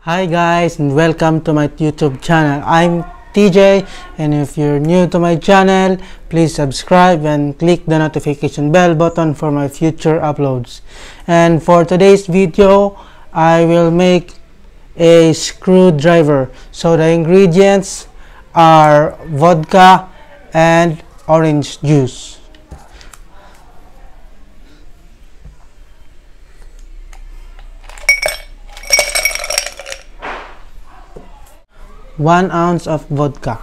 Hi guys, and welcome to my YouTube channel. I'm TJ, and if you're new to my channel, please subscribe and click the notification bell button for my future uploads. And for today's video, I will make a screwdriver. So the ingredients are vodka and orange juice. One ounce of vodka,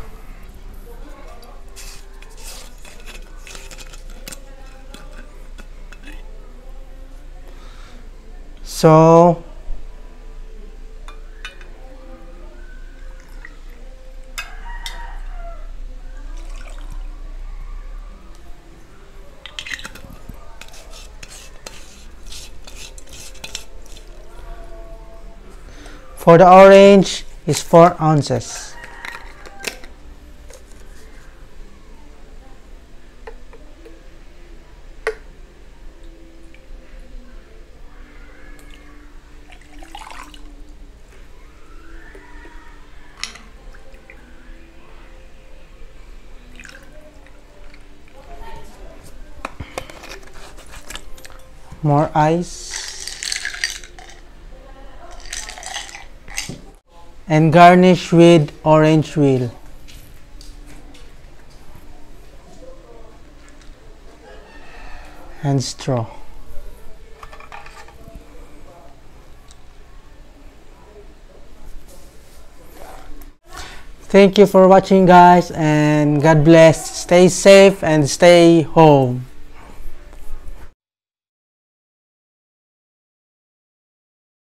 so for the orange is 4 ounces. More ice. And garnish with orange peel. And straw. Thank you for watching guys, and God bless. Stay safe and stay home.